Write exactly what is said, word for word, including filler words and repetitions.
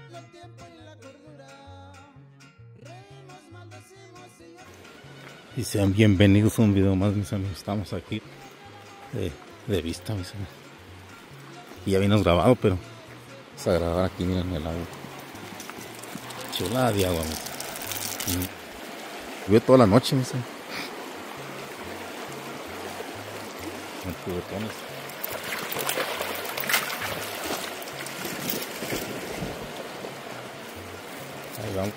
Y sean bienvenidos a un video más, mis amigos. Estamos aquí de, de vista, mis amigos. Y ya vimos grabado, pero vamos a grabar aquí, miren el agua. Chulada de agua, mis amigos. Llovió toda la noche, mis amigos. Con juguetones. Ahí vamos.